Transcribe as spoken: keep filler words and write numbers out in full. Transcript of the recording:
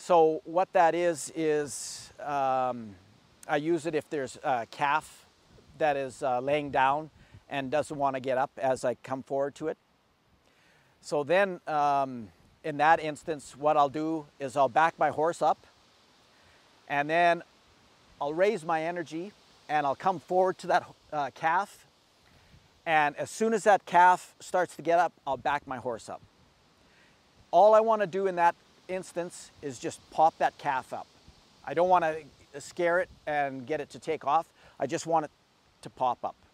So what that is, is um, I use it if there's a calf that is uh, laying down and doesn't want to get up as I come forward to it. So then um, in that instance, what I'll do is I'll back my horse up, and then I'll raise my energy and I'll come forward to that uh, calf. And as soon as that calf starts to get up, I'll back my horse up. All I want to do in that instance is just pop that calf up. I don't want to scare it and get it to take off. I just want it to pop up.